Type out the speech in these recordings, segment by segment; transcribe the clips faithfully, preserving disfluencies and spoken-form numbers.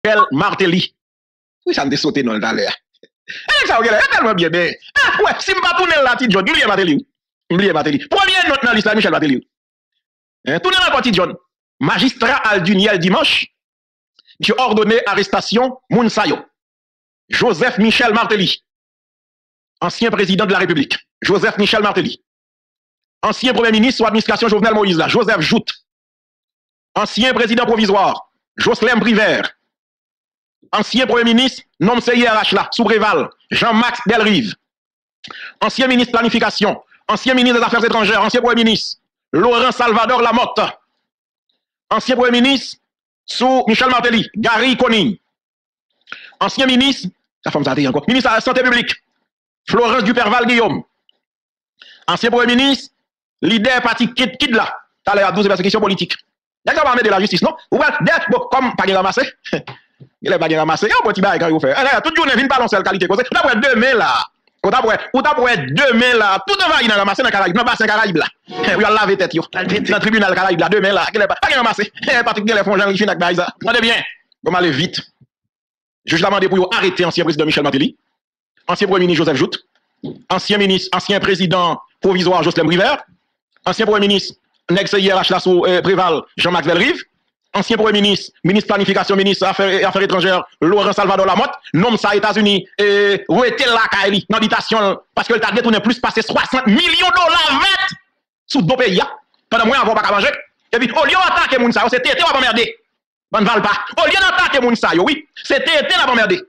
Michel Martelly. Oui, ça me sauté dans le l'air. Et ça, regarde, tellement bien, bien. Ah, ouais, si je ne pas tourner là, petit John, oubliez Martelly. Oubliez Martelly. Premier note dans l'histoire, Michel Martelly. Hein, tournez là, petit John. Magistrat Alduniel dimanche, j'ai ordonné arrestation Mounsayo. Joseph Michel Martelly. Ancien président de la République. Joseph Michel Martelly. Ancien premier ministre sous administration Jovenel Moïse là, Joseph Jout. Ancien président provisoire, Jocelyn Briver. Ancien premier ministre, nom C I R H là, sous Préval, Jean-Max Delrive. Ancien ministre planification, ancien ministre des Affaires étrangères, ancien premier ministre, Laurent Salvador Lamotte. Ancien premier ministre, sous Michel Martelly, Gary Conning. Ancien ministre, ça femme ça encore, ministre de la Santé publique, Florence Duperval Guillaume. Ancien premier ministre, leader parti Kid Kid là, t'as l'air à douze persécutions politiques. D'accord, on va mettre de la justice, non? Ou bien, bon, comme pas de ramasser, il n'est pas de ramasser, il y a un petit bail quand il fait. Tout le monde vient pas dans cette qualité. Ou d'après demain là, ou d'après demain là, tout va y ramasser dans le Caraïbe, dans le bassin Caraïbe là. Il a lavé tête, dans le tribunal Caraïbe là, demain là, il n'est pas de ramasser. Patrick Guelet font Jean-Richard avec Baïza. Regardez bien, on va aller vite. Je vais demander pour arrêter ancien président Michel Martelly, ancien premier ministre Joseph Jout, ancien ministre, ancien président provisoire Jocelyn Briver, ancien premier ministre Nex I R H là sous Préval Jean-Max Delrive, ancien premier ministre, ministre planification, ministre affaires, affaires étrangères Laurent Salvador Lamotte, nomme ça États-Unis et rete la Kaili dans l'habitation parce que le t'a détourné plus passé soixante millions de dollars net sous deux pays pendant moi avoir pas manger et puis au lieu d'attaquer moun ça c'était été on va emmerder on va pas au lieu d'attaquer moun ça oui c'était été la va emmerder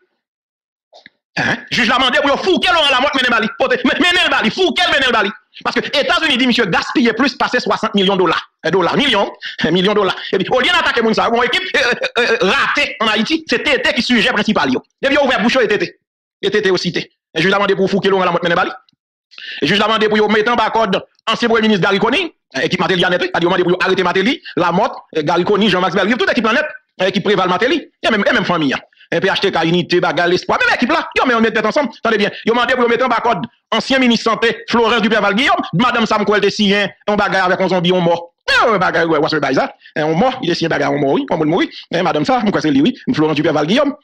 hein juge l'a demandé pour fouquer Laurent Lamotte mener bali mener bali fouquer mener bali parce que États-Unis dit monsieur gaspiller plus passer soixante millions de dollars dollars millions millions de dollars et puis au lieu d'attaquer moun ça mon équipe euh, euh, ratée en Haïti c'était été qui sujet principal yo et puis ouvert bouchon et été et été aussi et juge l'a demandé pour fouquer Laurent Lamotte mener bali et juge l'a demandé pour mettre en bas code ancien premier ministre Gary Conning équipe Martelly net a demandé pour arrêter Martelly Lamotte Gary Conning Jean-Max Delrive toute équipe net équipe Préval Martelly et même et même famille et P H T K unité bagarre l'espoir même équipe là yo mais on met tête ensemble attendez bien yo demandé pour mettre en bas code ancien ministre santé Florence Duperval Guillaume madame Sam Kouel de signé on bagarre avec un zombie on mort on bagarre ouais c'est baïsa on mort il est signé bagarre on mort oui on mort oui madame ça moi c'est lui oui Florence Duperval Guillaume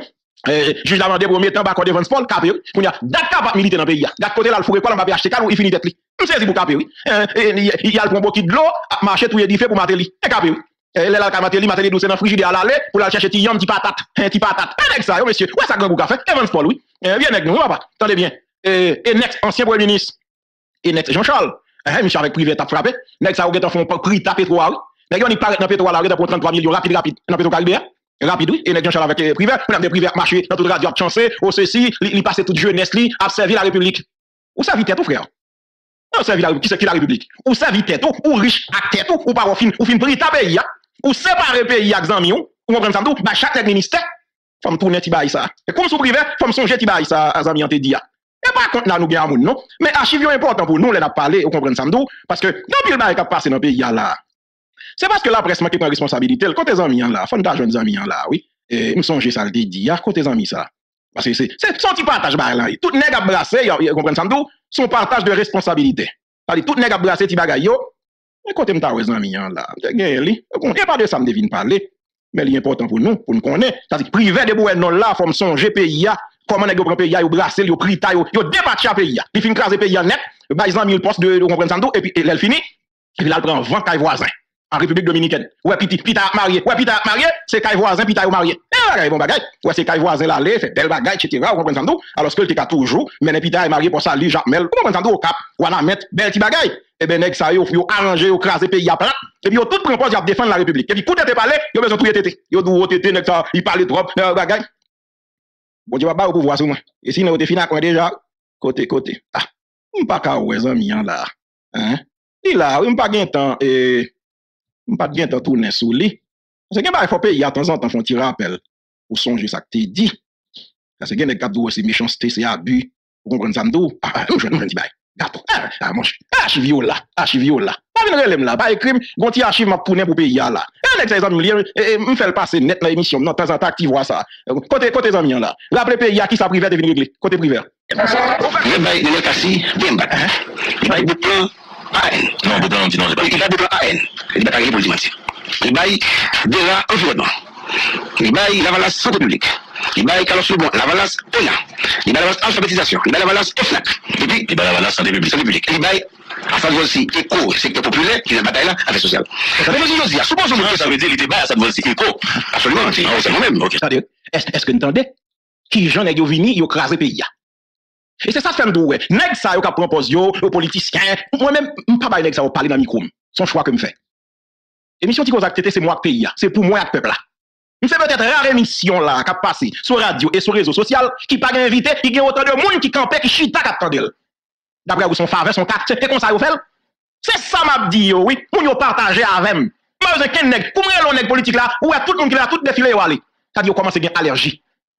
eh juge la demandé pour mettre en bas code Evans Paul capé pour y a date capable militer dans pays date côté là le fourré quoi on va P H T K il finit tête lui on sait pour capé oui il y a le bon qui de l'eau marcher tout édifié pour Martelly capé oui elle là ka Martelly Martelly douce dans frigidaire à l'aller pour aller chercher petit petit patate un petit patate avec ça yo monsieur ouais ça grand café Evans Paul oui viens avec nous papa attendez bien et next ancien premier ministre et next Jean-Charles hein monsieur avec privé t'a frappé next ça ou get font prix ta pétrole nèg yo ni paraît dans pétrole là pour trente-trois millions rapide rapide dans pétrole Caribéen rapide oui et next Jean-Charles avec privé pour des privé marché dans toute radio chancé au ceci il passait toute jeunesse li a servi la République ou ça vite tout frère non servi la qui c'est qui la République ou ça vite tout ou riche à tête ou pas ou fin ou fin prix ta pays ou séparer pays avec zami ou comprendre ça tout bah chaque ministère faut tourner ti bail ça et comme sous privé faut songer ti bail ça zami en te dit et pas contre là nous gagne moun non mais archive important pour nous les n'a parler ou comprendre ça tout parce que non pile bail qui passer dans pays là c'est parce que la presse manque de responsabilité le côté zami là faut d'argent zami là oui et me songer ça le dit à côté zami ça parce que c'est c'est son petit partage bail là tout nèg a brasser comprendre ça tout son partage de responsabilité c'est-à-dire tout nèg a brasser ti bagay yo mais côté m'ta wè zami là gagne li et pas de ça me devine parler mais l'important pour nous pour nous connaître c'est-à-dire privé de boué non là faut me songer pays comment nèg prend pays yo brasser yo prita yo yo dépatcher pays li fin craser pays net ba zami il poste de comprendre ça et puis elle fini et puis là elle prend vingt caille voisin en République dominicaine ouais petit pita marié ouais pita marié c'est caille voisin pita yo marié et bagay bon bagay ouais c'est caille voisin là les fait belle bagay etc vous comprenez ça alors que il était toujours mais pita est marié pour ça lui Jacques Mel vous comprenez ça au cap ou na mettre belle petit bagay et ben nèg ça yo yo arranger yo craser pays à plat et puis yo tout propose y a défendre la République et puis coup d'été parler yo besoin tout tété yo dou tété nèg ça il parle trop bagay bon Dieu va pas au pouvoir sur moi et sinon on te fini à déjà côté côté ah on pas ka ouais zami là hein il là on pas gain temps et on pas gain temps tourner sous lui parce que il faut payer de temps en temps font tirer rappel pour songer ça que tu dit parce que nèg cap dou c'est méchanceté c'est abus vous comprenez ça m'dou ah je ne dis pas gâteau ah mon archive là archive là pas venir relem là pas crime gon ti archive m'a tourner pour payer là et nèg ça amis et me fait passer net dans émission non temps en temps active voir ça côté côté amis là rappelez pays qui ça privé de venir régler côté privé le bail de l'État-ci bien battu le bail de plan A N non de plan non c'est pas il a de plan A N il va pas pour le dimanche le bail de la environnement Il baille la valence santé publique. Il baille Carlos Lebon, la valence O N A. Il baille la valence alphabétisation. Il baille la valence O F N A C. Et puis, il baille la valence santé publique. Santé publique. Il baille à Sad Volsi éco, secteur populaire, qui est une bataille là, affaires sociales. Ça veut dire, supposons que ça veut dire, il était baille à Sad Volsi éco. Absolument, c'est moi-même. Est-ce que vous entendez? Qui j'en ai vini, il a crasé le pays. Et c'est ça que fait m'doué. Nèg ça yo ka propose yo, aux politiciens. Moi-même, m'pas pas nèg ça parler dans micro. Son choix que me fait. Émission Tico Zak Tété, c'est moi qui pays. C'est pour moi et peuple là. C'est peut-être rare émission là qui a passé sur radio et sur réseaux sociaux qui pas invité, qui gagne autant de monde qui campait, qui chita qui attendait. D'après vous son faveur, son carte, c'est comme ça vous fait. C'est ça m'a dit yo, oui, pour nous partager avec moi. Moi je ken nèg, pour moi nèg politique là, ou tout le monde qui là tout défilé yo aller. Ça dit yo commence à avoir allergie.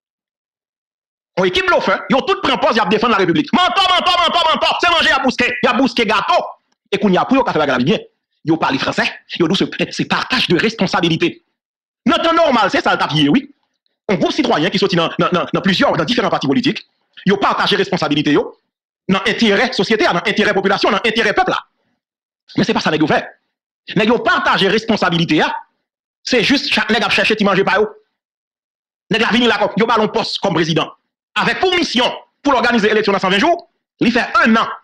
On équipe l'offre, ils ont tout pris en pause, ils ont défendu la République. Mentor, mentor, mentor, mentor, c'est manger à bousquer, il y a bousquer gâteau. Et qu'on y a pris au café la bien. Ils parlent français, ils ont dit c'est partage de responsabilité. Dans temps normal, c'est ça le tapier, oui. Un groupe citoyen qui sortit dans, dans, dans, dans plusieurs, dans différents partis politiques, ils ont partagé responsabilité, yo, dans intérêt société, dans intérêt population, dans intérêt peuple là. Mais c'est pas ça qu'ils ont fait. Ils ont partagé responsabilité, c'est juste chaque nègre a cherché de manger par eux. Nègre a venu là, ils ont ballon poste comme président. Avec pour mission, pour l'organiser l'élection dans cent vingt jours, il fait un an.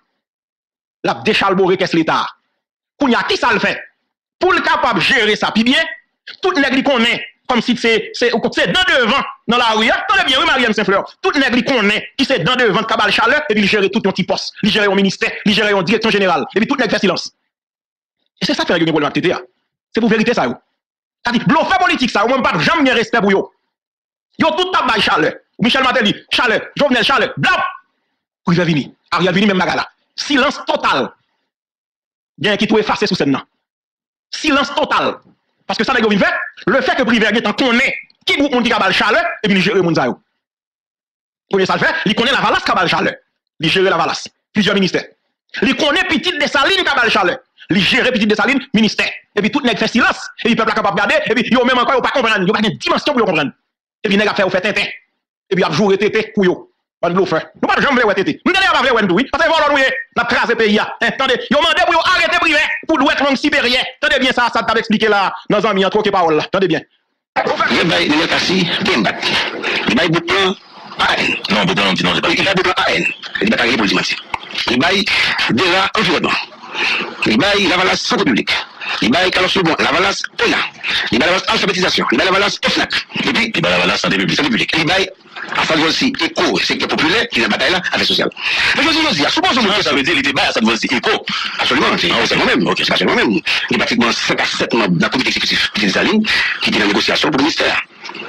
La déchalboré qu'est-ce l'État. Pour y a qui ça le fait? Pour le capable de gérer ça, puis bien, tout nègre qu'on est, comme si c'est c'est dans devant, dans la rue, attendez bien, oui, Marianne Saint-Fleur, tout nègre qu'on est, qui c'est dans devant, cabal chaleur, et puis il gère tout un petit poste, il gère un ministère, il gère une direction générale, et puis tout nègre fait silence. Et c'est ça qui fait gagner pour le T T A. C'est pour vérité ça, yo. C'est-à-dire, bluffer politique ça, ou même pas jamais respect pour yo. Yo tout tabac chaleur. Michel Martelly, Chalet, Jovenel Chalet, blap! Pour il va venir. Ariel vini même Magala. Silence total. Bien qui tout effacé sous scène. Silence total. Parce que ça n'a pas fait. Le fait que privé est en connaît qui groupe monde qui a Chalet et puis il gère le monde. Premier ça le fait, il connaît la valasse qui a Chalet. Il gère la valasse. Plusieurs ministères. Il connaît Petite Dessalines qui a Chalet. Il gère Petite Dessalines, ministère. Et puis tout n'est fait silence. Et puis peuple capable de regarder. Et puis il même encore pas comprendre. Il pas une dimension pour comprendre. Et puis il a fait au fait tintin. Et puis, il y a toujours été pour vous. On ne fait. Nous pas jamais voir tété. Nous n'allons pas voir oui. Parce que voilà, nous, n'a crasé pays. Attendez, ils ont demandé pour arrêter privé pour louer langue sibérienne. Attendez bien ça, ça t'a expliqué là, dans un ami, entre parole là. Attendez bien. Je vais le casser, Dembat. Il va y bouton A N. Non, bouton non, non, c'est pas. Il va bouton A N. Il va carrer pour le dimanche. Il va y déjà environnement. Il va y la valence santé publique. Il va y Carlos Lebon, la valence O N A. Il va y la valence alphabétisation. Il va y la valence O F N A C. Et puis, il va y la valence santé publique. Il va y à Sad Volsi éco, secteur populaire, qui est une bataille là, affaires sociales. Mais je veux dire, supposons que ça veut dire qu'il était à Sad Volsi éco. Absolument, c'est moi-même. Ok, c'est moi-même. Il y a pratiquement cinq à sept membres de la comité exécutif de Saline qui étaient en négociation pour le ministère.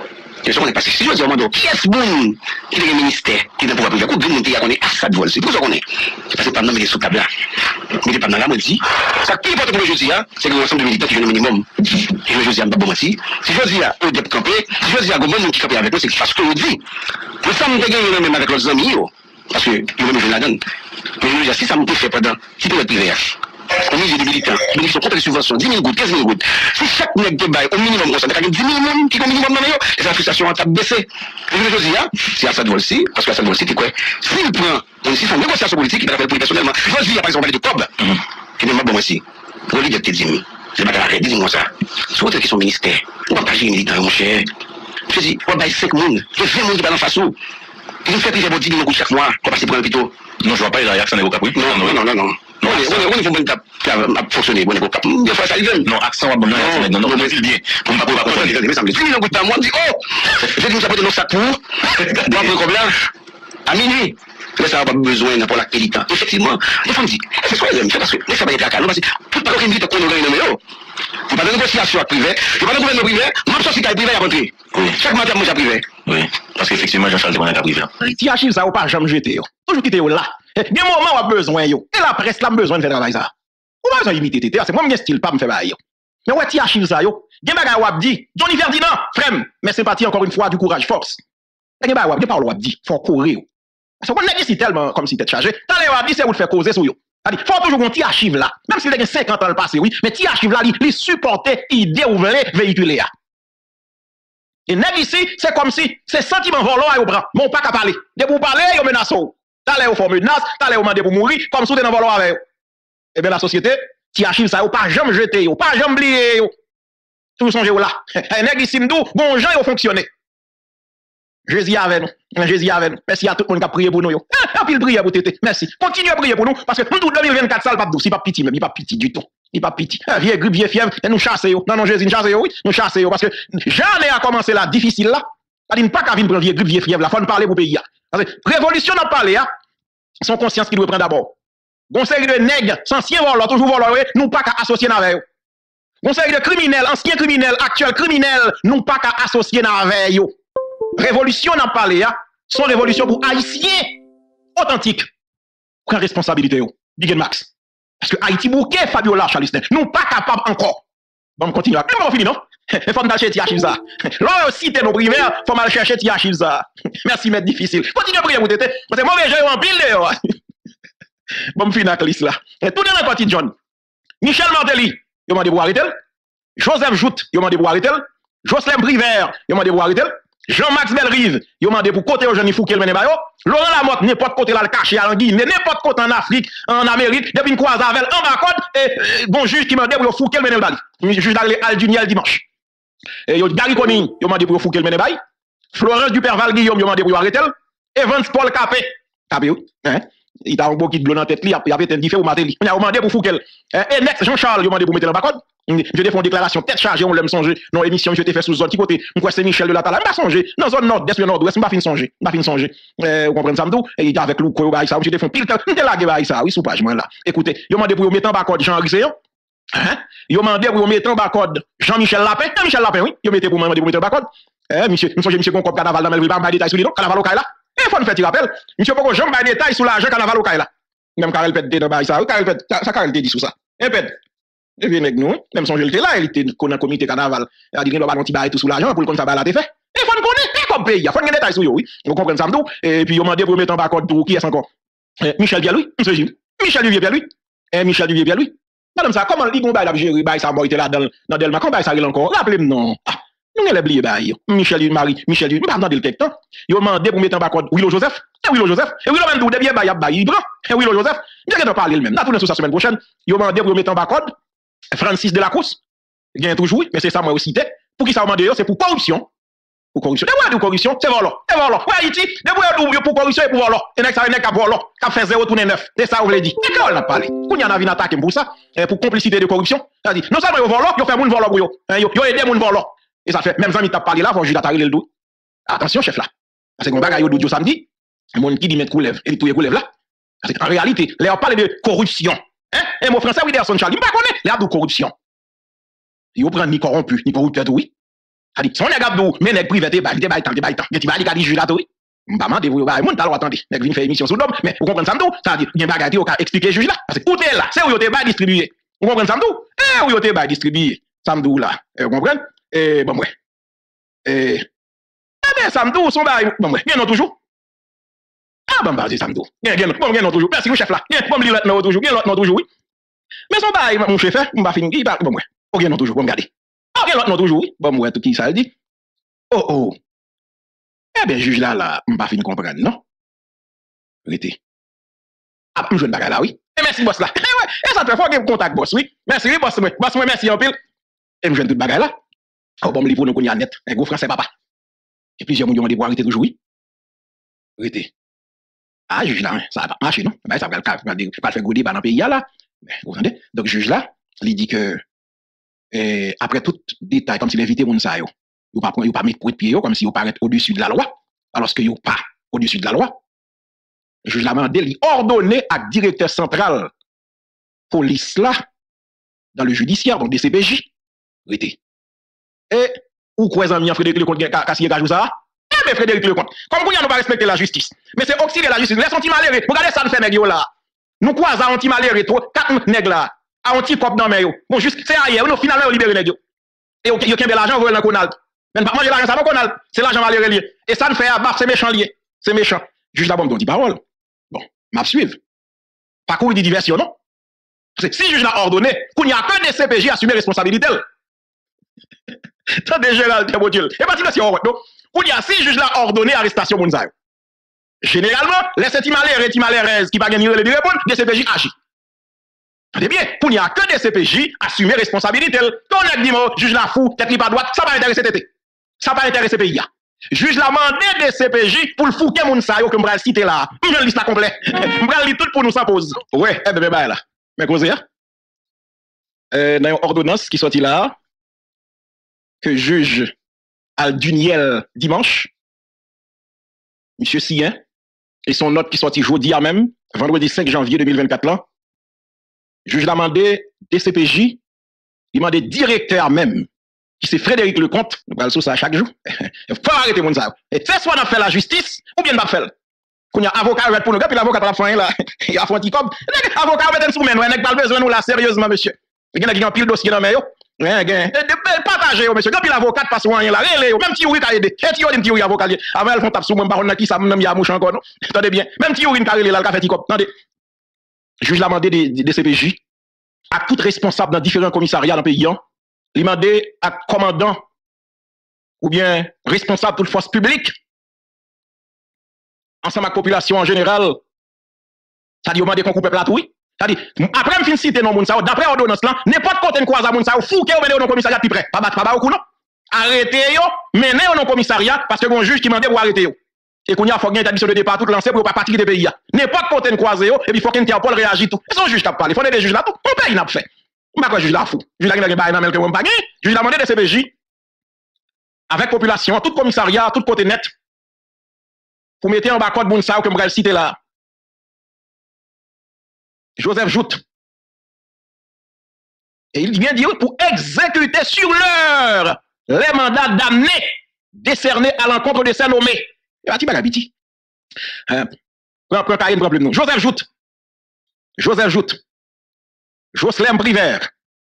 Et ça, on est passé. Si je dis au monde, qui est-ce bon qui est le ministère, qui est le pouvoir privé? Combien de monde qui est à Sad Volsi? C'est pour ça qu'on est. C'est parce que pas nommer sous table là. Mais pas dans la moitié. Ça qui importe pour le jeudi, c'est que l'ensemble de militants qui viennent au minimum. Et le jeudi, à bon moitié. Si je dis à eux de camper, si je dis à Gomon qui campe avec nous, c'est parce que je dis. Nous sommes gagnés même avec leurs amis, parce que ils vont me la donne. Mais je dis, si ça me fait pendant, si tu es privé, au milieu des militants, ils sont contre les subventions, dix mille gouttes, quinze mille gouttes. Si chaque nègre de bail, au minimum, on s'en a dix mille monde qui est au minimum dans les les frustrations ont baissé. Et je dis, c'est à Sad Volsi, parce que à Sad Volsi, c'est quoi? S'il prend, s'il fait une négociation politique, il va faire pour lui personnellement. Je dis, par exemple, on parle de Cobb, qui n'est pas bon ici. Pour lui, il y a peut-être dix mille. C'est pas arrêter, dis-moi ça. Sur votre question ministère, on va pas gérer les militants, mon cher. Je dis, on va cinq personnes, il y a vingt personnes qui parlent en face où. Ils nous font priver dix mille chaque mois, pour passer pour un hôpital. Non, je vois pas, il y a accent au cap, oui. Non, non, non, non, non. Non, on est bon cap à fonctionner, bon cap. Des fois, ça y vient. Non, accent, bon, non, non, non, non, c'est bien. Pour ne pas pouvoir fonctionner, mais ça me dit, dix mille gouttes par mois, on dit, oh, je vais nous apporter nos sacs pour, pour un peu combien? À minuit. Mais ça n'a pas besoin pour la qualité. Effectivement, les femmes disent, c'est quoi les hommes? C'est parce que les femmes étaient à calme, parce que tout le monde qui qu'on aurait nommé, oh. Il n'y a pas de négociation privée, il n'y a pas de gouvernement privé, même si c'est privé à rentrer. Chaque matin, moi, j'ai privé. Oui, parce qu'effectivement, Jean-Charles, c'est un privé. Si archive ça, ou pas jamais jeté, toujours quitter là. Il y a un moment où on a besoin, yo. Et la presse, là, a besoin de faire travail ça. Ou pas besoin d'imiter T T A, c'est moi, mon style, pas me faire bail. Mais ouais, ti archive ça, yo. Il y a un bagage où dit, Johnny Ferdinand, frère, mais sympathie encore une fois, du courage, force. Il y a un bagage où parle où dit, faut courir. Parce qu'on a dit tellement comme si t'es chargé. T'as l'air dit, c'est vous le faire causer sur yo. Il faut toujours un petit archive là. Même s'il y a cinquante ans le passé, oui. Mais petit archive là, il supporter idée ou vrai véhiculée. Et nèg ici, c'est comme si c'est sentiment volant à yo prend. Mon pas qu'à parler. De pour parler, yo menace. T'as l'air au forme menace, t'as l'air au demander pour mourir, comme si t'es dans volant avec. Eh bien la société, petit archive ça, yo pas jamais jeté, yo pas jamais oublié yo. Toujours songez là. Nèg ici m'dou, bon gens yo fonctionner. Jésus avec nous. Jésus avec nous. Merci à tout le monde qui a prié pour nous. Ah, puis il prie pour tété. Merci. Continuez à prier pour nous parce que nous deux mille vingt-quatre ça pas douce, il pas petit même, il pas petit du tout. Il pas petit. Vieux grippe, vieux fièvre, et nous chasser yo. Non non Jésus, nous chasser yo, oui, nous chasser yo parce que jamais a commencé là difficile là. Ça dit pas qu'à venir prendre vieux grippe, vieux fièvre là, faut nous parler pour pays là. Parce que révolution n'a parlé hein. Son conscience qui doit prendre d'abord. Gon série de nègres, anciens voleurs, toujours voleurs, nous pas qu'à associer avec eux. Gon série de criminels, anciens criminels, actuels criminels, nous pas qu'à associer avec eux. Révolution n'a parlé, hein? Son révolution pour Haïtiens authentiques. Prends responsabilité, yo. Big Max. Parce que Haïti bouquet, Fabiola, Charlistin, nous pas capables encore. Bon, on continue. Mais on finit, non? Il faut me chercher Tia Chivza. Là, aussi, t'es nos primaires, il faut me chercher Tia Chivza. Merci, mais difficile. Continue à prier pour t'aider. Parce que mauvais jeu en pile, yo. Bon, je finis avec liste là. Tout dans la partie John. Michel Martelly, il m'a dit pour arrêter. Joseph Jout, il m'a dit pour arrêter. Jocelyn Privert, il m'a dit pour arrêter. Jean-Max Belrive, il m'a dit pour côté au Jean Fouquet le mené bayo. Laurent Lamotte, n'importe côté là le caché à l'Anguille, n'importe côté en Afrique, en Amérique, depuis une croise avec en bas code, et bon juge qui m'a dit pour Fouquet le mené bayo. Juge d'aller Al Duniel dimanche. Et Gary Conning, il m'a dit pour Fouquet le mené bayo. Florence Duperval Guillaume, il m'a dit pour arrêter. Evans Paul Capé, Capé, hein? Il a un beau qui de l'eau dans la tête, il a fait un différent au Matéli. Il a demandé pour Fouquet. Et next, Jean-Charles, il a demandé pour mettre le bas code. Je défends une déclaration tête chargée, on l'aime songer. Non, émission, je t'ai fait sous zone. Qui côté, moi, c'est Michel de la Tala. Je pas songer. Dans zone nord, est, nord-ouest, je pas fin songer. Je pas fin songer. Vous comprenez ça, m'dou? Et avec Lou, quoi, ça, je défends pile, je t'ai lagué, ça, oui, sous page, moi, là. Écoutez, il a demandé pour mettre en bas code Jean-Henri Séon. Hein? Il a demandé pour mettre en bas code Jean-Michel Lapin. Jean-Michel Lapin, oui. Il a demandé pour mettre en bas code. Eh, monsieur, monsieur, monsieur, Concorde, Carnaval, dans le pas de détails sur lui, non? Carnaval au Kaila. Eh, faut nous faire un rappel. Monsieur, pourquoi j'aime pas de détails sur l'argent Carnaval au Kaila? Même Karel Pet dans bail ça, Karel Pet, ça Karel te dit sur ça. Eh Pet. Et bien nèg nous, même son était là, il était dans comité carnaval. Il a dit qu'il doit pas non petit bail tout sous l'argent pour le compte ça bail là te fait. Et faut nous connaître comme pays, faut nous détails sur yo oui. Vous comprenez ça m'dou et puis yo mandé pour mettre en bas code tout qui est encore. Michel Pierre-Louis, monsieur Gilles. Michel Duvier Pierre-Louis. Eh Michel Duvier Pierre-Louis. Madame ça comment li gon bail la gérer bail ça moi était là dans dans Delma quand bail ça il encore. Rappelez-moi non. Nous allons oublier bail. Michel Marie, Michel, nous pas dans le quelque temps. Yo mandé pour mettre en bas code Willow Joseph. Et Willow Joseph. Et Willow même dou bien bail bail il prend. Et Willow Joseph. Bien que parler le même. N'a tourner sur la semaine prochaine. Yo mandé pour mettre en bas code Francis de la Course. Gagne toujours, mais c'est ça moi aussi pour qui ça mandé c'est pour corruption. Pour corruption. De corruption, c'est volant. C'est volant. Ouais Haïti, de pour corruption et pour volant. Et nek ça nek a volant, qui fait zéro tourner neuf. C'est ça vous voulez dire. Et quand on a parlé. Qu'on y en a vu attaquer pour ça, pour complicité de corruption. C'est-à-dire non seulement yo volant, yo fait moun volant pour yo. Yo yo aider moun volant. Et ça fait, même si tu as parlé là, faut juste attaquer le dos. Attention, chef là. Parce que mon bagage au samedi, mon qui dit mettre coulève, et tout est coulève là. Parce qu'en réalité, les on parle de corruption. Hein? Et mon français, Wilderson Charles, il ne connaît pas de corruption. Il prend ni corrompu, ni corrupteur, oui. Ça dit, si on est gabdou, mais n'est privé, il y a des temps, il y a des temps. Il y a des temps, il y a des temps. Je ne sais pas si vous avez dit, attendez, je vais faire émission sur l'homme, mais vous comprenez ça, ça dit, il y a des bagages qui expliquer le juge là. Parce que tout est là, c'est où il y a des distribués. Vous comprenez ça, et où il y a des distribués. Samedou là. Vous comprenez? Et bon, ouais. Et. Eh bien, Samedou, son bail. Bon, ouais. Bien, non, toujours. Ah, bon, bah, c'est Samedou. Bien, bien, bon, bien, non, toujours. Merci, le chef là. Bien, bon, bien, non, toujours. Bien, non, toujours, oui. Mais son bail, mon chef, on va finir. Bon, ouais. Oh, bien, non, toujours. Bon, regardez. Ah, bien, non, toujours, oui. Bon, ouais, tout qui ça le dit. Oh, oh. Eh bien, juge là, là, on va finir comprendre, non? Arrêtez. Ah, je ne là, oui. Et merci, boss là. Eh ouais, et ça te fait fort que contact, boss, oui. Merci, oui, boss, moi. Boss, moi, merci, en pile. Et je viens tout bagay là. Oh, bon, me pour nous qu'on y a net. Un gros français, papa. Et plusieurs millions de bois arrêter toujours, oui. Arrêtez. Ah, juge là, ça va pas marcher, non? Ben, ça va pas faire gros débat dans le pays là. Vous entendez? Donc, juge là, il dit que, eh, après tout détail, comme s'il invitait mon ça, yo. Yo pas yo pas mettre pour de pied, comme si yo paraît au-dessus de la loi. Alors que yo pas au-dessus de la loi. Le juge l'a mandé, il ordonné à directeur central police là, dans le judiciaire, donc D C P J. Arrêtez. Et, ou quoi, les amis, Frédéric Lecomte, Kassier Gajou ça? Eh bien, Frédéric Lecomte, comme vous, nous pas respecter la justice. Mais c'est auxilier la justice. Laisse anti-maléré. Regardez ça, nous fait nègre là. Nous quoi, ça, anti-maléré, quatre nègres là. À anti-cop dans mes yo. Bon, juste, c'est ailleurs, nous, finalement, on libère nègre. Et yo, yo, de l'argent, vous voyez dans Conal. Même pas manger l'argent, ça va Conal. C'est l'argent maléré lié. Et ça, nous fait abattre, c'est méchant lié. C'est méchant. Juste la bombe, on dit parole. Bon, m'a suivre. Pas qu'on dit diversion, non? Parce que si juge l'a ordonné, qu'il n'y a que des C P J à assumer responsabilité. Tant de Gérald, très beau Dieu. Et pas si on non? Qu'il y a si juge l'a ordonné arrestation Mounzaï. Généralement, les sept malheurs et malheureuses qui va gagner les répondre, des C P J agit. Attendez bien, pour n'y a que des C P J, assumer responsabilité. Ton nèg dit, juge la fou, tête li pas droite, ça va intéresser Tété. Ça va intéresser pays. Juge la mandé des C P J pour le fouquer moun sa yo que m'bral citer là. M'bral liste complet. M'bral li tout pour nous sans pause. Ouais, eh ben ben là. Mais cause là. Euh dans une ordonnance qui sorti là que juge Alduniel dimanche monsieur Sien et son note qui sorti jeudi à même vendredi cinq janvier deux mille vingt-quatre là. Juge l'a mandé des C P J, il m'a demandé directeur même, qui c'est Frédéric Lecomte, nous parlons sur ça chaque jour. Il faut arrêter mon ça. Et c'est soit on a fait la justice, ou bien on pas fait. Quand il y a avocat pour nous, puis l'avocat va faire là, il y a un petit cob. Avocat va mettre sous main, on n'a pas besoin nous là sérieusement monsieur. Il y a qui ont pile dossier dans main yo. Rien gain. Partagez monsieur, quand il avocat passe rien là, relé même si oui ka aider. Et ti yo dit ti oui avocat. Avant elle font tape sous moi pas qui ça même y a mouche encore non. Attendez bien. Même ti oui ka relé là le café ti cob. Attendez. Juge l'a mandé des, des C P J à tout responsable dans différents commissariats dans le pays. Il m'a demandé à commandant ou bien responsable de toute force publique, ensemble avec la population en général. Ça dit, on m'a demandé qu'on coupe plat, oui. Ça dit, après, je finis de citer non, d'après l'ordonnance là, n'importe côté de quoi ça, moun sa, fou que vous menez au commissariat plus près. Pas battre, pas battre, ou non? Arrêtez yo, menez au commissariat parce que bon juge qui m'a demandé pour arrêter yo. Et qu'on y a faut gagner établissement de départ tout lancé pour pas partir des pays. N'importe côté de croisé yo et puis faut qu'un Interpol réagit tout. Et son juge t'a parlé, faut des juges là tout. On paye n'a fait. On pas quoi juge là fou. Juge là qui n'a pas dans que on pas gagné. Juge là mandé des C P J avec population, tout commissariat, tout côté net. Pour mettre en bas code moun sa que m'gal citer là. Joseph Joute. Et il vient dire pour exécuter sur l'heure les mandats d'amener décernés à l'encontre de ces nommés. Il va dire bagabiti. Euh, prends prends cahier problème non. Joseph Joute. Joseph Joute. Jocelyn Privert.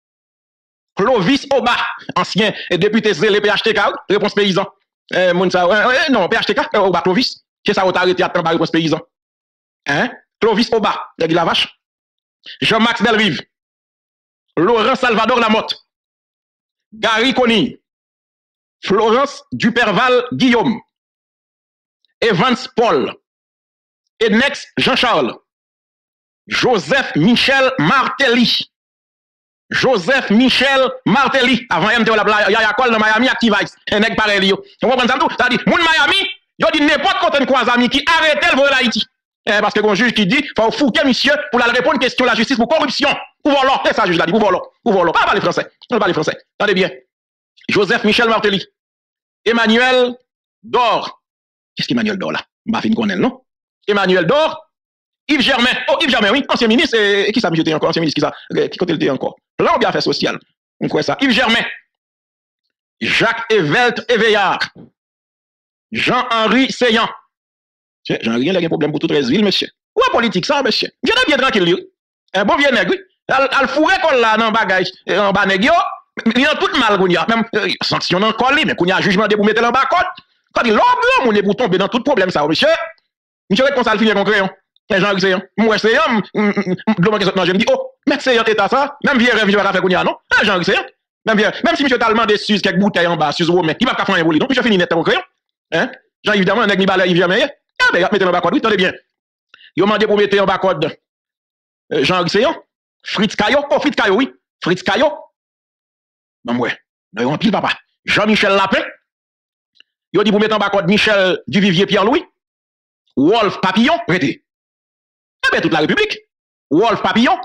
Clovis Oba, ancien député zélé P H T K, réponse paysan. Euh, Mounsa, euh, non, P H T K, euh, Oba Clovis. Qu'est-ce que ça a arrêté à temps réponse paysan? Hein? Clovis Oba, de la vache. Jean-Max Delrive. Laurent Salvador Lamotte. Gary Conny. Florence Duperval Guillaume. Evans Paul. Enex Jean-Charles. Joseph Michel Martelly. Joseph Michel Martelly. Avant M T O la y a quoi dans Miami Activize. Un nèg pareil yo. On comprend ça tout? Ça dit moun Miami, yo dit n'importe côté quoi amis qui arrête le vol Haïti. Eh, parce que un juge qui dit faut fouquer monsieur pour la répondre question de la justice pour corruption. Pour voler. C'est ça juge là dit pour voler. Pour voler. Pas parler français. On parle français. Attendez bien. Joseph Michel Martelly. Emmanuel Dor. Qu'est-ce qu'Emmanuel Dor là? On va finir connaître non? Emmanuel Dor. Yves Germain. Oh, Yves Germain, oui, ancien ministre, et qui ça, monsieur, encore, ancien ministre, qui ça, qui côté le encore? Là, on bien fait social. On croit ça. Yves Germain. Jacques Evelt Éveillard. Jean-Henri Seyan. Jean-Henri, il a un problème pour toute la ville, monsieur. Où est politique, ça, monsieur? Je suis bien tranquille, lui. Un bon vieux nègre, oui. Al fourré qu'on l'a dans le bagage, en bas nègre, il y a tout mal, qu'on y a. Même, sanction encore, mais qu'on y a jugement de pour mettre en bas code. Quand il l'homme, on est pour tomber dans tout problème, ça, monsieur. Monsieur, responsable, finir mon crayon. Jean-Henri Seyan. Moi, Seyan, je me dis, oh, mais Seyan, t'es ça? Même vieux rêve, je vais faire qu'on y a, non? Jean-Henri Seyan. Même, même si monsieur Talman des Suze, quelques bouteilles en bas, Suze mais il va pas faire un volet, donc je finis net mon crayon. Hein? Jean, évidemment, un nègre ni balai, il vient, mais, ah, ben, mettez en bas code, oui, attendez bien. Il m'a demandé pour mettre en bas code, Jean-Henri Seyan, Fritz Caillot, oh, Fritz Caillot, oui, Fritz Caillot. Non, ouais, non, on pile, papa. Jean-Michel Lapin. Il a dit pour mettre en bas code Michel Duvivier Pierre-Louis, Wolf Papillon, arrêtez. Eh bien, toute la République. Wolf Papillon.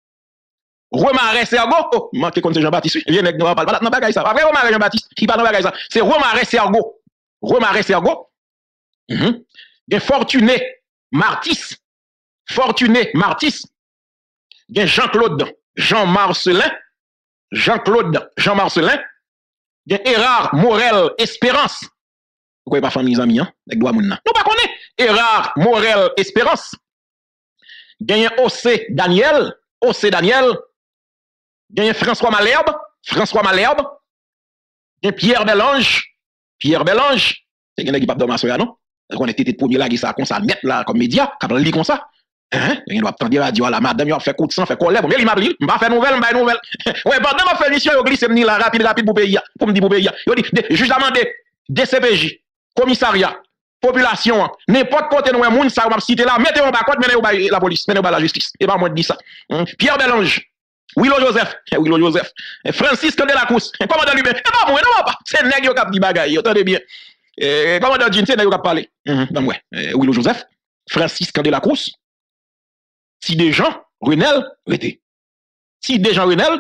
Romaret Sergo. Oh, manquez comme c'est Jean-Baptiste. Viens, nèg, non, pas dans bagay ça. Après Romaret Jean-Baptiste, il parle dans bagay ça. C'est Romaret Sergo. Romaret Sergo. Mhm. Gen Fortuné Martis. Fortuné Martis. Gen Jean-Claude Jean Marcelin. Jean-Claude Jean Marcelin. Gen Erard Morel Espérance. Vous croyez pas famille amis hein? Nèg doit moun nan. Nous pas connaît. Erard Morel Espérance. Gagne O C Daniel, O C Daniel, gagne François Malherbe, François Malherbe, gagne Pierre Belange, Pierre Belange, c'est quelqu'un qui pas dormir soir non? On était de premier là qui ça comme ça mettre là comme média, quand on lit comme ça. Hein? Il doit attendre radio la madame il fait coup de sang, fait colère, mais il m'a dit, m'a fait nouvelle, m'a nouvelle. Ouais, pendant ma fait mission, il glisse venir là rapide rapide pour pays, pour me dire pour pays. Il dit juste amender D C P J, commissariat population, n'importe côté nous un monde ça va citer là, mettez en bas code, mettez au la police, mettez au la justice. Et pas moi de dire ça. Pierre Belange, Willow Joseph, Willow Joseph, Francis Candelacous, commandant lui-même, et pas moi, non, pas, c'est nèg yo k'ap di bagay, attendez bien. Eh, commandant Jean, c'est nèg yo k'ap parler. Mhm, ben ouais, Willow Joseph, Francis Candelacous, si des gens, Renel, rete. Si des gens Renel,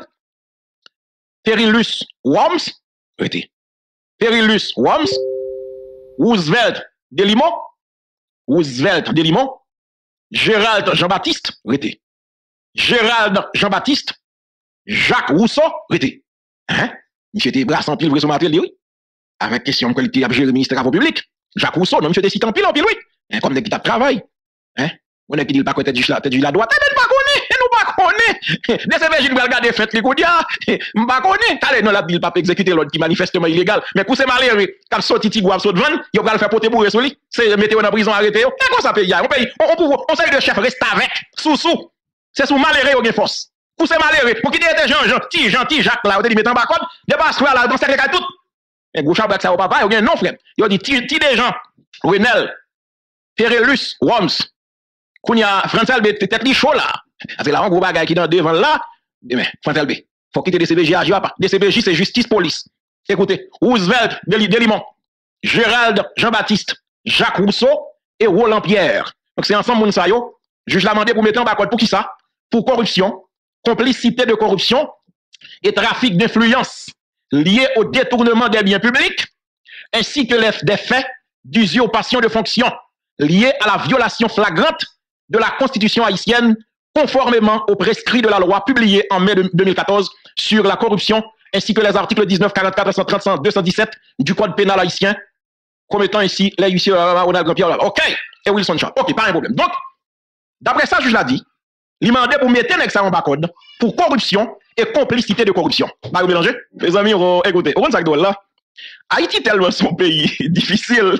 Perillus Worms, rete. Perillus Worms, Roosevelt Delimon, Roosevelt Delimon, Gérald Jean-Baptiste, rete. Gérald Jean-Baptiste, Jacques Rousseau, rete. Hein? Monsieur était bras en pile, vous matin, oui. Avec question que il a géré le ministère des Travaux publics. Jacques Rousseau, non, monsieur était cité en pile, en pile, oui. Hein? Comme des qui travail. Hein? On est qui dit pas qu'on était du la tête du la droite. Elle pas connaît, nous pas connaît. Des C V J nous regarder fête les coudia. M'pas connaît. Allez, non la ville pas exécuter l'autre qui manifestement illégal. Mais pour ces malheureux, quand sorti tigou saute van, yo va le faire porter bourré sur lui. C'est mettre en prison arrêter yo. Et quoi ça paye? On paye, on on on de chef reste avec sous sous. C'est sous malheureux yo gen force. Pour ces malheureux, pour qui était Jean Jean, ti Jean ti Jacques là, on dit mettre en bas code, dépasse toi là dans secret tout. Et gauche avec ça au papa, yo gen non frère. Yo dit ti ti des gens. Renel, Perillus Worms. Kounya François Albé tête li chaud là. Parce que là on gros bagay qui dans devant là. Mais François Albé, faut quitter D C B J agir pas. D C B J c'est justice police. Écoutez, Roosevelt Delimon, Gérald Jean-Baptiste, Jacques Rousseau et Roland Pierre. Donc c'est ensemble moun sa yo. Juge l'a mandé pour mettre en bas pour qui ça? Pour corruption, complicité de corruption et trafic d'influence liés au détournement des biens publics ainsi que les, des faits d'usurpation de fonction liés à la violation flagrante de la Constitution haïtienne conformément aux prescrits de la loi publiée en mai deux mille quatorze sur la corruption ainsi que les articles dix-neuf, quarante-quatre, cent trente, deux cent dix-sept du Code pénal haïtien commettant ici les huissiers Ronald Grand-Pierre. OK, et Wilson Charles. OK, pas un problème. Donc, d'après ça, juge l'a dit, il m'a demandé pour mettre un ça en bas code pour corruption et complicité de corruption. Bah, vous mélangez? Les amis, écoutez, on sait que là, Haïti tellement son pays difficile.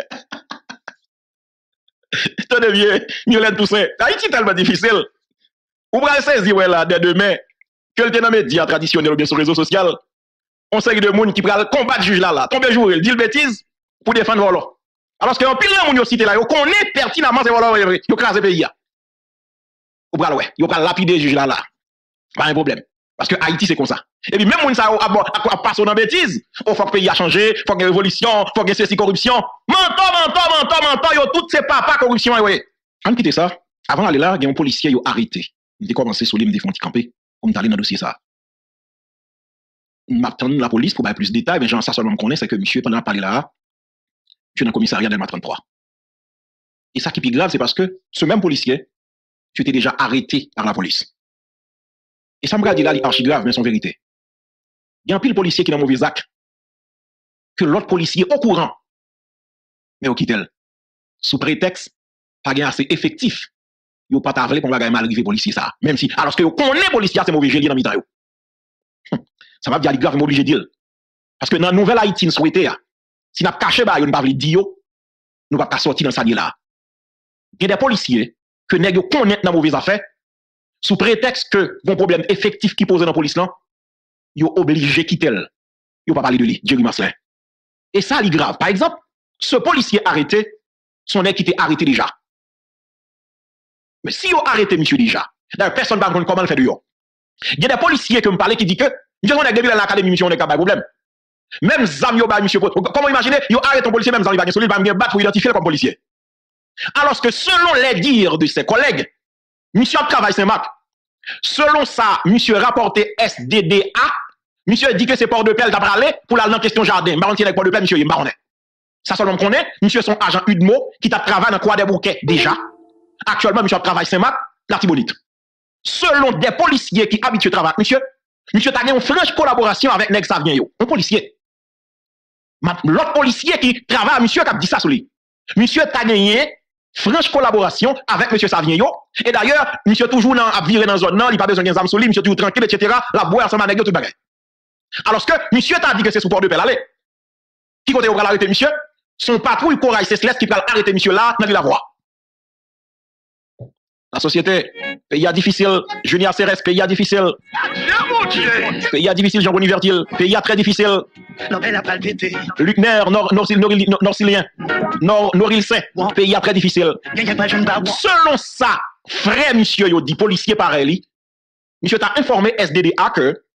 Tenez bien, Miolène Toussaint, Haïti tellement difficile. Vous pouvez saisir là, dès demain, que le dans les médias traditionnels ou bien sur les réseaux sociaux, on sait de monde qui peut combattre juge là, là, tomber jour, il dit le bêtise pour défendre Volo. Alors que en pile de monde cité là, on connaît pertinemment c'est Volo, il crase le pays. Vous pouvez ouais, il peut lapider juge là là. Pas un problème. Parce que Haïti c'est comme ça. Et puis même moun ça a passé dans bêtise, il faut que le pays a changé, faut qu'il y ait révolution, faut qu'il y ait ceci corruption. Mentor, mentor, mentor, mentor, yo tout ces papas corruption ouais. On quitte ça. Avant d'aller là, il y a un policier yo arrêté. Il a commencé sur lui, il a fait camper pour m'aller dans le dossier ça. M'attend la police pour avoir plus de détails, mais genre ça seulement me connaît c'est que monsieur pendant parler là, je suis dans le commissariat d'Elma trente-trois. Et ça qui est plus grave c'est parce que ce même policier, tu étais déjà arrêté par la police. Et ça me dit là, il est archi grave, mais c'est vérité. Il y a un pile policier qui est dans mauvais acte, que l'autre policier au courant, mais au quitte sous prétexte, pas gain assez effectif, il n'y a pas tavelé pour mal arriver policier ça. Même si, alors que vous connaissez policier, c'est mauvais génie dans le ça va dire qu'il est grave, obligé de dire. Parce que dans la nouvelle Haïti, nous souhaitons, si nous avons caché, nous ne pouvons pas dire, nous ne pouvons pas sortir dans ça là. Il y a des policiers que nous connaissons dans mauvaises affaires, sous prétexte que bon problème effectif qui pose dans la police là, ils sont obligés de quitter. Ils ne pas parler de lui, Jerry Maslin. Et ça, c'est grave. Par exemple, ce policier arrêté, son nez qui était arrêté déjà. Mais si vous arrêtez monsieur déjà, d'ailleurs, personne ne va comprendre comment le fait de yo. Il y a des policiers qui me parlent qui disent que, monsieur, on est dans l'académie, monsieur, on n'est pas de problème. Même Zam yo ba monsieur, comment imaginez, yo arrête un policier, même Zam yo ba celui va me battre pour identifier comme policier. Alors que selon les dires de ses collègues, monsieur travaille Saint-Marc. Selon ça, monsieur rapporté S D D A, monsieur dit que c'est port de pelle t'as parlé pour la question jardin. Baron avec port de pelle, monsieur, il baronnet. Ça seulement connaît, monsieur son agent Udmo qui t'a travaillé dans Croix des Bouquets déjà. Actuellement, monsieur travaille Saint-Marc, la Tibonite. Selon des policiers qui habituent travail, monsieur, monsieur t'a une franche collaboration avec Neg Savien yo, un policier. L'autre policier qui travaille, monsieur qui a dit ça sur lui. Monsieur t'a gagné franche collaboration avec monsieur Savien yo. Et d'ailleurs, monsieur toujours dans, à virer dans la zone, non, il n'a pas besoin d'un sur lui, monsieur toujours tranquille, et cetera. La boire ensemble avec tout bagay. Alors que monsieur t'a dit que c'est sous port de pelle aller. Qui côté vous arrêter monsieur? Son patrouille Corail Céleste qui va arrêter monsieur là, dans la voie. La société, pays difficile, Junior Cérès, pays difficile. Pays difficile, Jean-Boni Vertil, pays très difficile. Luc Nair, Nord-Silien, Nord-Norilcin, pays très difficile. Selon ça, frère monsieur, yo dit policier pareil, monsieur t'a informé S D D A que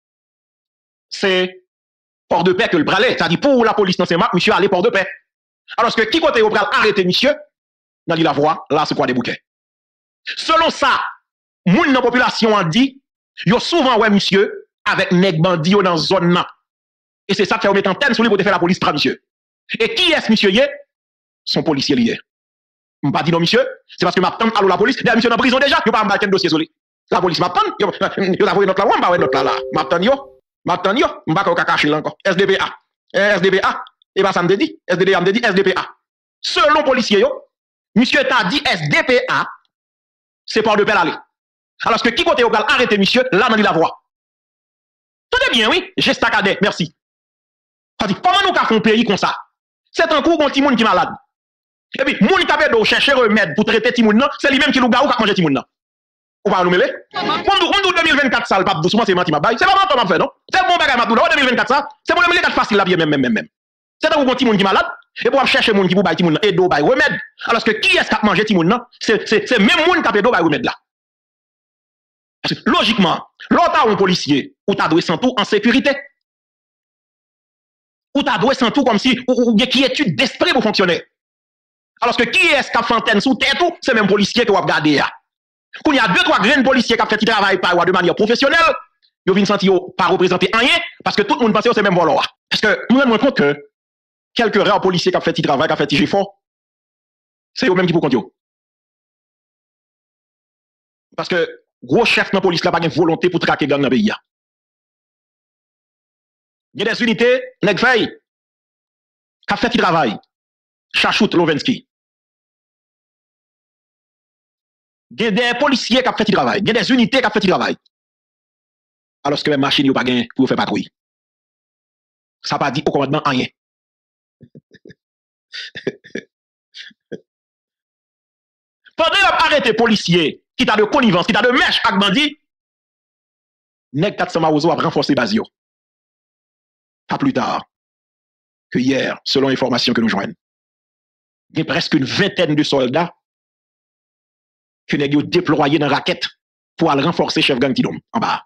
c'est port de paix que le pralait. C'est-à-dire, pour la police dans ces maps, monsieur allait port de paix. Alors que qui côté au pral arrêter monsieur, dans la voie, là, c'est quoi des bouquets. Selon ça, moun dans la population a dit, yo souvent, ouais, monsieur, avec nèg bandi dans la zone là. Et c'est ça qui fait mettre antenne sur lui pour faire la police prendre monsieur. Et qui est-ce monsieur yé? Son policier lié. Je ne pas dire non, monsieur, c'est parce que m'attend à la police. D'ailleurs, monsieur dans prison déjà, il n'y a pas un dossier sur lui. La police m'attend, il y a notre là, on va notre là, là. M'attend yo, m'attend yo, je ne vais pas cacher là encore. S D P A. S D P A. Et bien, ça me dit, S D D A me dit S D P A. Selon policier yo, monsieur t'a dit S D P A, c'est port de paix aller. Alors que qui côté au gal arrêter monsieur, là dans la voie. Tout est bien, oui, geste cadet, merci. Comment nous avons fait un pays comme ça? C'est un coup contre Timoun qui est malade. Et puis, moun qui a chercher remède pour traiter Timoun, c'est lui-même qui l'a gagné ou qui a mangé Timoun. On va nous mêler. On deux mille vingt-quatre, ça, le pape doucement, c'est menti, ma baille. C'est pas maintenant, fait, non? C'est bon bagage, ma douleur. deux mille vingt-quatre, ça, c'est pour le mêler quatre facile, la vie, même, même, même. C'est un coup contre Timoun qui est malade. Et pour chercher moun qui vous baille Timoun et do baille remède. Alors que qui est-ce qui a mangé Timoun? C'est même moun qui a do baille remède là. Parce que, logiquement, l'autre un policier, ou t'as doué sans tout en sécurité. Ou t'as doué sans tout comme si, ou qui étude d'esprit pour fonctionner. Alors que qui est-ce qui a fait antenne sous tête ou, c'est même policier que vous regardez. Quand il y a deux, trois graines policiers qui ont fait qui travaillent de manière professionnelle, ils viennent sentir pas représenter rien, parce que tout le monde pense que c'est même voleur. Parce que, nous nous rendons compte que, quelques rares policiers qui ont fait qui travail, qui ont fait qui fort, c'est eux-mêmes qui pour compter. Parce que, gros chef dans la police, là, pas de volonté pour traquer gang dans le pays. Il y a des unités, nèg fay, qui ont fait qui travail. Chachout Lovensky. Il y a des policiers qui ont fait du travail. Il y a des unités qui ont fait du travail. Alors que les machines n'ont pas gagné pour faire patrouille. Ça n'a pas dit au commandement rien. Pendant qu'on arrêté les policiers qui ont de connivence, qui ont de mèche avec bandit, Nèg quatre cents Marozo a renforcé Basio. Pas plus tard que hier, selon l'information que nous joignons. Il y a presque une vingtaine de soldats que nous avons déployés dans la raquette pour aller renforcer chef gang Tidom en bas.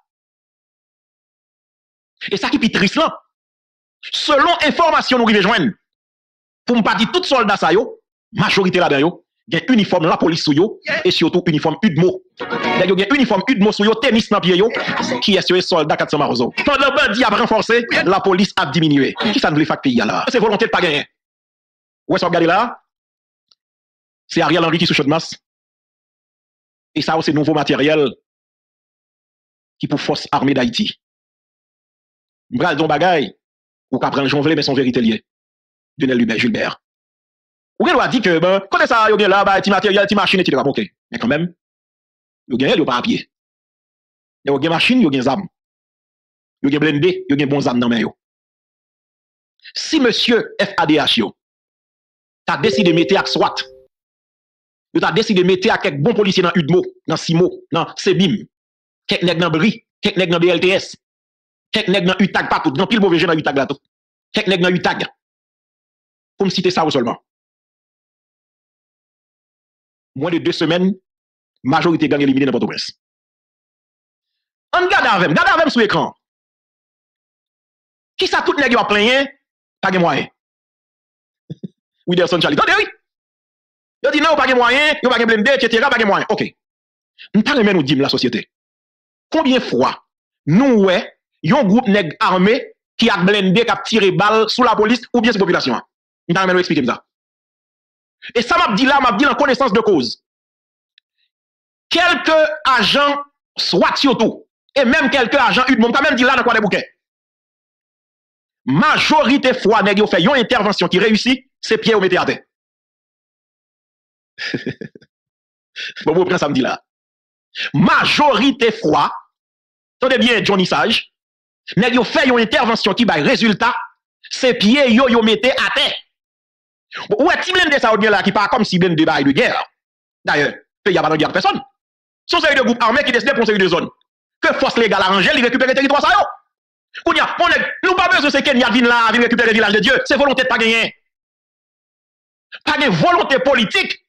Et ça qui est triste là, selon information nous avons joindre, pour ne pas dire tout soldat ça yo, majorité là-dedans, il y a uniforme la police sous yo, et surtout uniforme U D M O. Il y a uniforme U D M O sous yo, tennis dans pied yo, qui est sur les soldats quatre cents Marozo. Pendant que bandi a renforcé, la police a diminué. Qui ça ne veut faire pays là? C'est volonté de pas gagner. Où est-ce qu'on regarde là? C'est Ariel Henry qui sous chaud de masse. Et ça, c'est nouveau matériel qui pour force armée d'Haïti. M'bral don bagay, ou qu'après le jonvle, mais son vérité lié. Lionel Lubert, Gilbert. Ou bien, on a dit que, ben, quand ça, il y a là, bah, petit matériel, petit machine, et cetera. Ok. Mais quand même, il y a il y a pas à pied. Il y a des machines, il y a des armes. Il y a des blindés, il y a des bons armes dans les mains. Si monsieur F A D H, yo, t'as décidé de mettre avec SWAT, tu as décidé de mettre à quelques bons policiers dans U D M O, dans SIMO, dans C B I M, quelques nègres dans B R I, quelques nègres dans B L T S, quelques nègres dans U T A G, pas tout, dans pile mauvais jeu dans U T A G là tout, quelques nègres dans U T A G. Pour me citer ça seulement. Moins de deux semaines, majorité gang éliminée dans Port-au-Prince. On regarde avec, regarde avec sur l'écran. Qui ça tout nègre va plaigner? Pas de moyen. Widerson Charlie. Attendez, oui. Yo dit non, pas de moyen, yo pas de blindé, et cetera, pas de moyen. Ok. Nous pas nous dire la société. Combien de fois nous ouais, yon groupe nèg armé qui a blindé, qui a tiré balle sous la police ou bien sur la population. Nous pas nous expliquer ça. Et ça m'a dit là, m'a dit en connaissance de cause. Quelques agents SWAT surtout et même quelques agents U D M O, t'as même dit là dans quoi des bouquets. Majorité fois nèg yo fait yon intervention qui réussit, c'est pied au mettez à terre. Bon, vous prenez samedi là. Majorité fois, attendez bien, Johnny Sage, nèg yo fait une intervention qui bail résultat, c'est pieds yo yo mettez à terre. Ouais, ti blende ça ou bien là qui pas comme si blende de bail de guerre. D'ailleurs, pays a pas de guerre personne. Son série de groupes armés qui décident pour série de zones. Que force légale arrangée, ils récupèrent le territoire ça yo. Kounya, on nèg, nous pas besoin c'est Kenya vinn là, vinn récupérer le village de Dieu, c'est volonté de pas gagner. Pas de volonté politique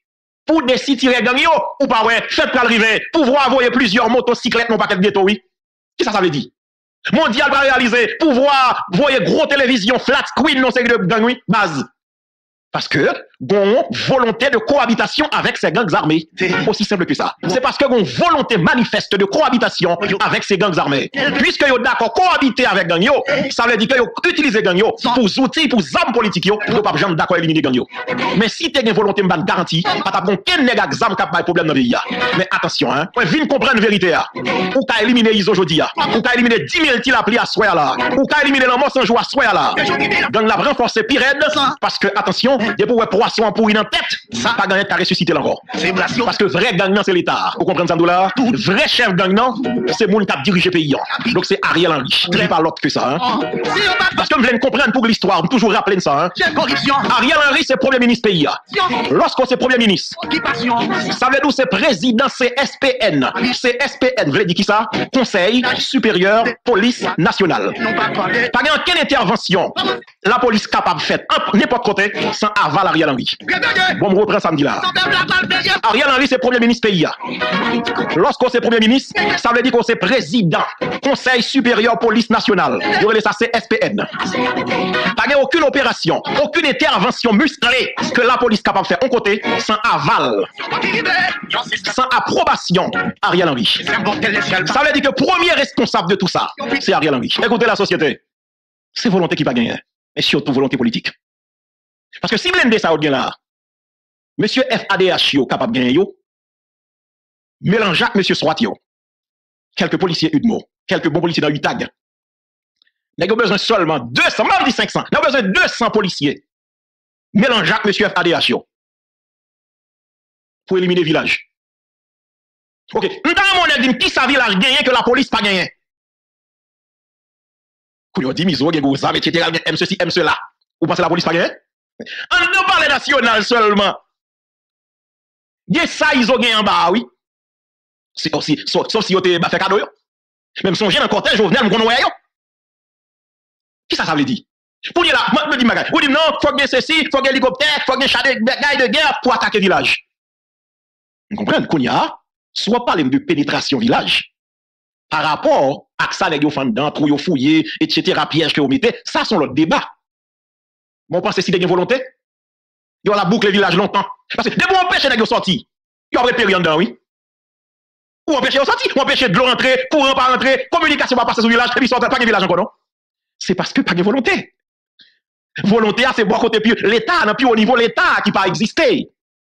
pour décider tirer gang yo, ou pas ouais, faites pas arriver, pouvoir envoyer plusieurs motocyclettes non paquet de ghetto, oui. Qu'est-ce que ça veut dire? Mondial va réaliser, pouvoir voyer gros télévision, flat screen non c'est de gang, oui, base. Parce que bon volonté de cohabitation avec ces gangs armés. C'est aussi simple que ça. C'est parce que bon volonté manifeste de cohabitation avec ces gangs armés. Puisque yo d'accord cohabiter avec gang yo, ça veut dire que yo utiliser gang yo pour outils, pour armes politiques yo, yo pas jamais d'accord éliminer gang yo. Mais si tu as une volonté m'ban garantie, pas ta bon ken nèg exam cap bay problème dans pays ya. Mais attention hein, vinn comprendre vérité ya. Ou ka éliminer iso jodi ya. Ou ka éliminer dix mille til appli à soya là. Ou ka éliminer le mort sans joie soya là. Gang la renforcer pire parce que attention, depuis ouais poisson en pourri dans tête, ça pas gagné qu'à ressusciter encore. Parce que vrai gang c'est l'État. Vous comprenez ça là? Vrai chef gang non, c'est moun qui a dirigé pays. Donc c'est Ariel Henry. Je pas l'autre que ça hein. Parce que vous voulez comprendre pour l'histoire, vous toujours rappeler ça hein. Ariel Henry c'est premier ministre pays. Lorsqu'on c'est premier ministre, ça veut dire c'est président C S P N. C S P N, vous voulez dire qui ça? Conseil supérieur police nationale. Pas gagne aucune intervention la police capable de faire n'importe côté sans aval Ariel Henry. Bon, on reprend samedi là. Ariel Henry, c'est premier ministre pays. Lorsqu'on c'est premier ministre, ça veut dire qu'on c'est président, Conseil supérieur police nationale. Il y aurait ça, c'est S P N. Pas aucune opération, aucune intervention musclée que la police capable de faire en côté sans aval, sans approbation Ariel Henry. Ça veut dire que premier responsable de tout ça, c'est Ariel Henry. Écoutez la société. C'est volonté qui va gagner, mais surtout volonté politique. Parce que si vous avez ça là, monsieur F A D H yo capable de gagner, mélange avec monsieur Swat yo, quelques policiers U D M O, quelques bons policiers dans U T A G. Nous avons besoin seulement deux cents, même dit cinq cents, nous avons besoin de deux cents policiers. Mélange avec monsieur F A D H yo pour éliminer le village. Ok, nous avons dit qui ça village gagné que la police pas gagné. Quand on dit miso, il y a et cetera, M ceci, M cela. Vous pensez la police pas gagné? On ne parle national seulement. Il y a ça, ils ont gagné en bas, oui. C'est aussi, sauf si vous avez fait cadeau. Même si on vient dans le cortège, vous venez à nous yo. Qui ça, ça veut dire? Pour dire là, moi, je me dis, vous dites non, il faut que ceci, il faut que hélicoptère, il faut que char de guerre pour attaquer le village. Vous comprenez? Qu'on y a, soit parler de pénétration village, par rapport à ça, les gens font dedans, trop yo fouillé, et cetera, piège que vous mettez, ça, sont le débat. Bon, pensez si vous avez une volonté, vous avez la boucle village longtemps. Parce que dès que vous empêchez les gens de sortir, vous avez repéré en dedans, oui. Ou empêcher de sortir, ou empêcher de l'eau rentrer, courant pas rentrer, communication va passer sur le village, et puis sortir pas de village encore, non? C'est parce que pas de volonté. Volonté, c'est bon côté, puis l'État, non plus au niveau de l'État qui pas existé.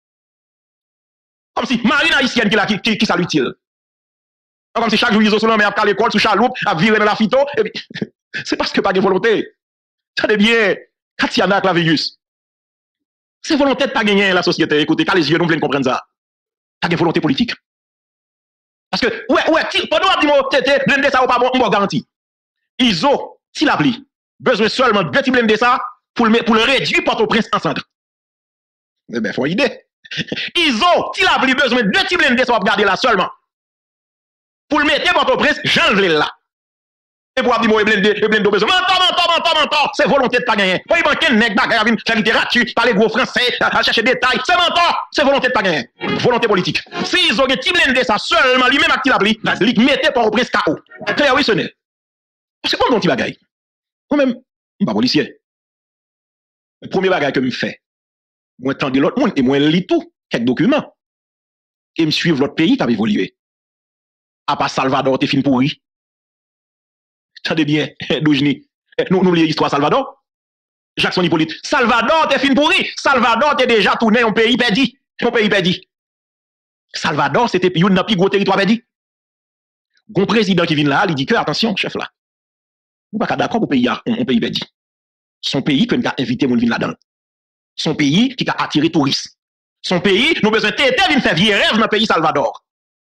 Comme si marine haïtienne qui, qui, qui, qui ça l'utile. Comme si chaque jour, ils ont sur l'homme, à l'école, sous chaloupe, à virer dans la phyto, et puis, c'est parce que pas de volonté. Tenez bien, Katiana Clavius. C'est volonté de pas gagner la société. Écoutez, quand les yeux nous veulent comprendre ça. Pas de volonté politique. Parce que, ouais, ouais, pendant que vous dites, blender ça ou pas bon, on va garantir. Ils ont, s'il a pris, besoin seulement de deux blender ça pour le, pour le réduire Port-au-Prince en centre. Eh bien, faut une idée. Ils ont, s'il a pris, besoin de deux blender ça, on va regarder là seulement. Pour le mettre Port-au-Prince, j'enlève là. Et pour dire, moi, blender, blender besoin. Mentor, mentor, mentor, mentor. C'est volonté de pas gagner. Moi, il manque un nègre bagage, une littérature, parler gros français, à chercher des détails. C'est mentor. C'est volonté de pas gagner. Volonté politique. S'ils ont un petit blender ça seulement, lui-même, à qui l'a pris, il mettait Port-au-Prince K O. Clair, oui, ce n'est. C'est pas mon petit bagage. Moi-même, je ne suis pas policier. Le premier bagage que je fais, moi, je de l'autre monde et moi, je lis tout, quelques documents. Et je suis l'autre pays qui a évolué. À part Salvador, t'es fin pourri. Attendez bien, Doujni. Nous, nous lisons l'histoire Salvador. Jackson Hippolyte. Salvador, t'es fin pourri. Salvador, t'es déjà tourné en pays perdu. Un pays perdu. Salvador, c'était un pays gros territoire perdu. Gon président qui vient là, il dit que, attention, chef là. Vous pas d'accord pour pays un pays perdu. Son pays que nous a invité mon vin là-dedans. Son pays qui a attiré touristes. Son pays, nous besoin tété vinn faire vieux rêve dans le pays Salvador.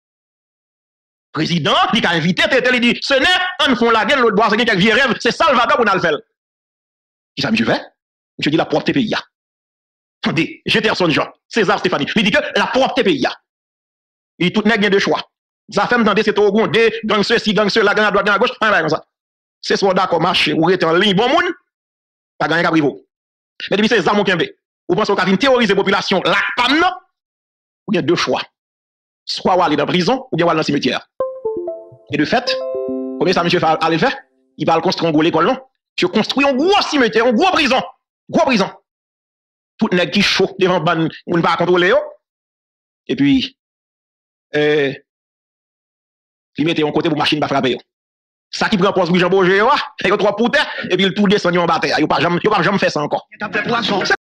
Président, il a invité tété, il dit, ce n'est, on font la guerre, l'autre bois, c'est quelques vieux rêve, c'est Salvador pour nous le faire. Qui ça, monsieur fait? Monsieur dit la propre pays. Attendez, Jefferson Jean, César Stéphanie, il dit que la propre pays. Il dit tout n'est de choix. Ça fait me demander c'est au gondé, gang ceci, gang cela, gang à droite, gang à gauche, un comme ça. C'est soit d'accord marcher ou être en ligne, bon moun, pas gagner caprivo. Mais depuis c'est ça mon kembe. Vous pensez qu'on a théoriser la population, là, pas non? il y a deux choix. Soit on aller dans la prison, ou bien on aller dans le cimetière. Et de fait, combien ça, monsieur, allait le faire? Il va construire un gros école, non? Je construis un gros cimetière, un gros prison. Gros prison. Tout le monde qui chaud devant ban, on ne va pas contrôler. Et puis, euh, il mettait un côté pour machine pas frapper. Ça qui prend poste pour Jean Bourget, il y a trois pouteurs, et puis il tout descend en bataille. Il n'y a pas jamais fait ça encore.